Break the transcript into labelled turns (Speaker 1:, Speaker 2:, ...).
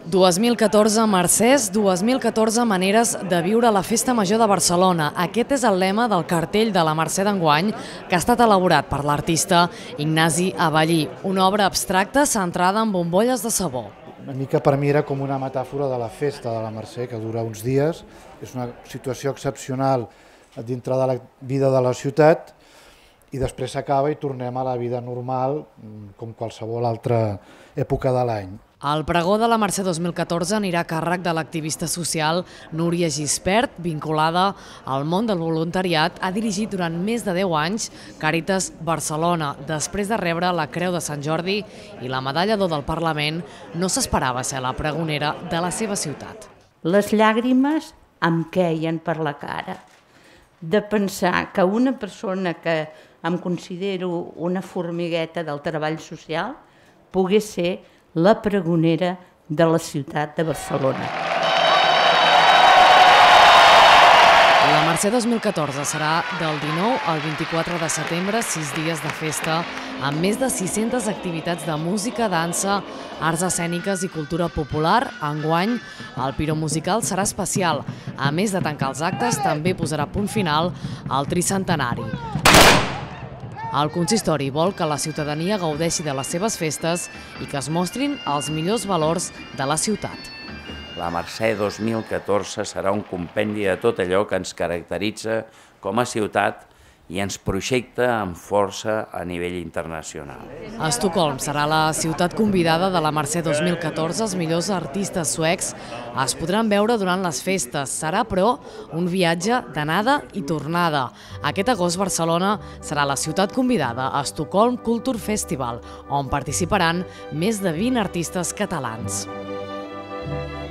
Speaker 1: 2014 Mercès, 2014 maneres de viure la Festa Major de Barcelona. Aquest és el lema del cartell de la Mercè d'enguany, que ha estat elaborat per l'artista Ignasi Abellí, una obra abstracta centrada en bombolles de sabó.
Speaker 2: Una mica per mi era com una metàfora de la festa de la Mercè, que dura uns dies. És una situació excepcional dintre de la vida de la ciutat i després s'acaba i tornem a la vida normal com qualsevol altra època de l'any.
Speaker 1: El pregó de la Mercè 2014 anirà a càrrec de l'activista social Núria Gispert, vinculada al món del voluntariat. Ha dirigit durant més de 10 anys Càritas Barcelona. Després de rebre la Creu de Sant Jordi i la Medalla d'Or del Parlament, no s'esperava ser la pregonera de la seva ciutat.
Speaker 3: Les llàgrimes em queien per la cara, de pensar que una persona que em considero una formigueta del treball social pogués ser la pregonera de la ciutat de Barcelona.
Speaker 1: La Mercè 2014 serà del 19 al 24 de setembre, 6 dies de festa, amb més de 600 activitats de música, dansa, arts escèniques i cultura popular. Enguany, el piromusical serà especial. A més de tancar els actes, també posarà punt final al tricentenari. El consistori vol que la ciutadania gaudeixi de les seves festes i que es mostrin els millors valors de la ciutat.
Speaker 4: La Mercè 2014 serà un compendi de tot allò que ens caracteritza com a ciutat i ens projecta amb força a nivell internacional.
Speaker 1: Estocolm serà la ciutat convidada de la Mercè 2014. Els millors artistes suecs es podran veure durant les festes. Serà, però, un viatge d'anada i tornada. Aquest agost Barcelona serà la ciutat convidada a Stockholm Culture Festival, on participaran més de 20 artistes catalans.